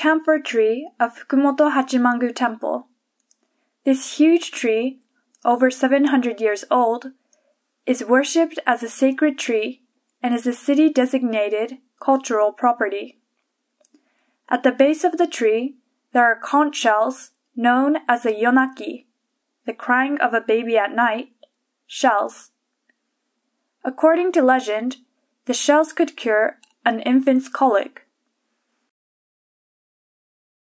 camphor tree of Fukumoto Hachimangu Temple. This huge tree, over 700 years old, is worshipped as a sacred tree and is a city-designated cultural property. At the base of the tree, there are conch shells known as the yonaki, the crying of a baby at night, shells. According to legend, the shells could cure an infant's colic,